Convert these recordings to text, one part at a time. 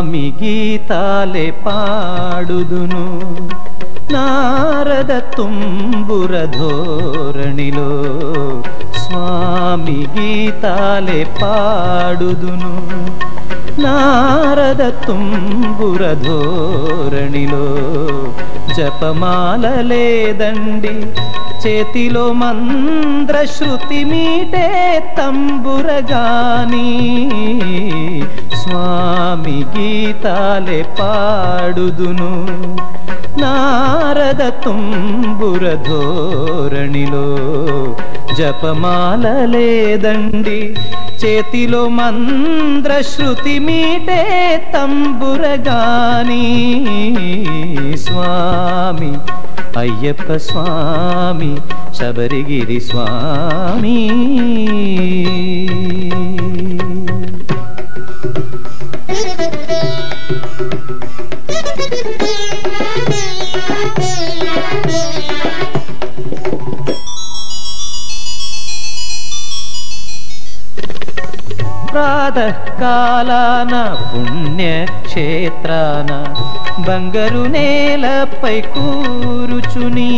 స్వామి గీతాలే పాడుదును నారద తుంబుర ధోరణిలో స్వామి గీతాలే పాడుదును నారద తుంబుర ధోరణిలో జపమాలలేదండి చేతిలో మంద్ర శృతి మీటే తంబురగాని స్వామి గీతాలే పాడుదును నారద తుంబుర ధోరణిలో జపమాలలేదండి చేతిలో మంద్ర శృతి మీటే తంబురగాని స్వామి అయ్యప్ప స్వామి శబరిగిరి స్వామి ప్రాతకాలాన పుణ్యక్షేత్రాన బంగారు నేలపై కూరుచుని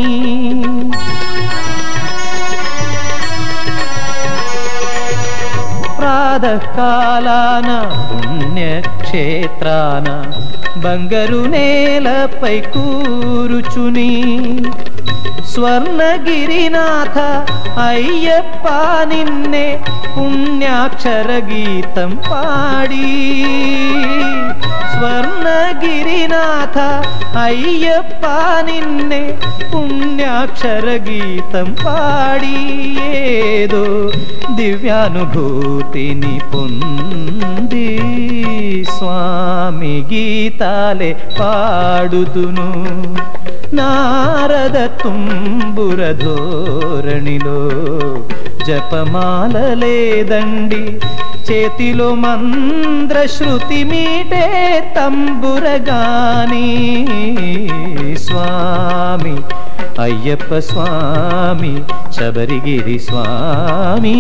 ప్రాతకాలాన పుణ్యక్షేత్రాన బంగారు నేలపై కూరుచుని స్వర్ణగిరినాథ అయ్యప్ప నిన్నే పుణ్యాక్షర గీతం పాడి స్వర్ణగిరినాథ అయ్యప్ప నిన్నే పుణ్యాక్షర గీతం పాడి ఏదో దివ్యానుభూతిని పొంది స్వామి గీతాలే పాడుదును నారద తుంబుర ధోరణిలో జపమాలలేదండి చేతిలో మంద్ర శృతి మీటే తంబురగాని స్వామి అయ్యప్ప స్వామి శబరిగిరి స్వామి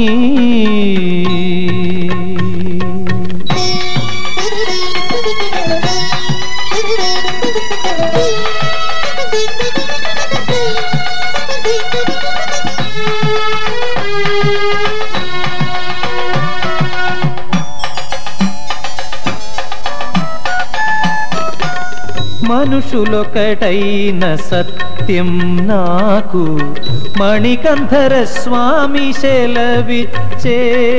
మనుషులొకటైన సత్యం నాకు మణికంఠర స్వామి సెలవిచ్చే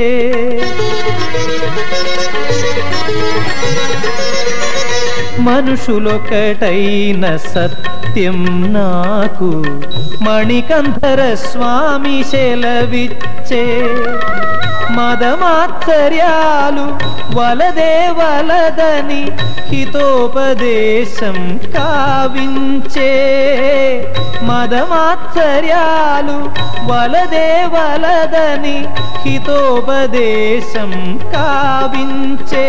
మనుషులొకటైన సత్యం నాకు మణికంఠర స్వామి సెలవిచ్చే మదమాత్సర్యాలు వలదే వలదని హితోపదేశం కావించే మదమాత్సర్యాలు వలదే వలదని హితోపదేశం కావించే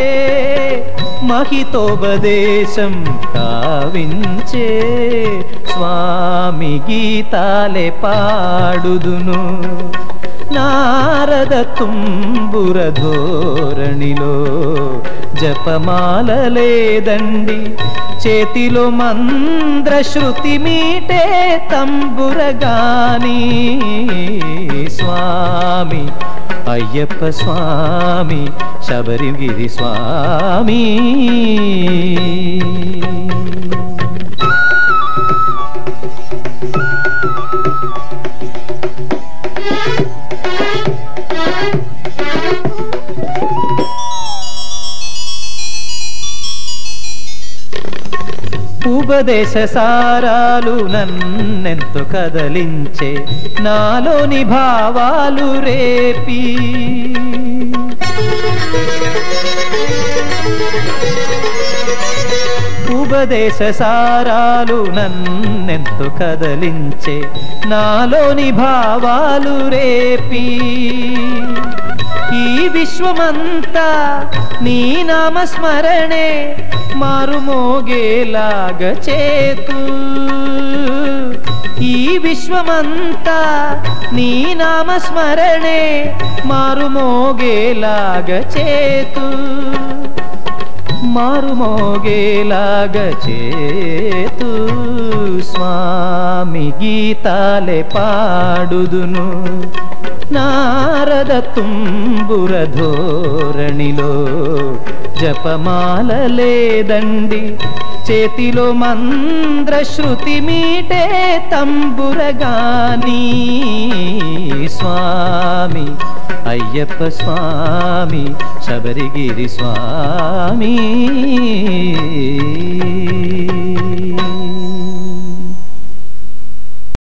మహితోపదేశం కావించే స్వామి గీతాలే పాడుదును నారద తుంబుర ధోరణిలో జపమాలలేదండి చేతిలో మంద్ర శృతి మీటే తంబురగాని స్వామి అయ్యప్ప స్వామి శబరిగిరి స్వామి ఉపదేశ సారాలు నన్నెంతో కదలించే నాలోని భావాలు రేపి ఉపదేశ సారాలు నన్నెంతో కదలించే నాలోని భావాలు రేపి ఈ విశ్వమంతా నీ నామస్మరణే మారుమోగేలాగ చేతు ఈ విశ్వమంతా నీ నామస్మరణే మారుమోగేలాగ చేతు మారుమోగేలాగ చేతు స్వామి గీతాలే పాడుదును నారద తుంబుర ధోరణిలో జపమాల లేదండి చేతిలో మంద్ర శృతి మీటే తంబురగాని స్వామి అయ్యప్ప స్వామి శబరిగిరి స్వామి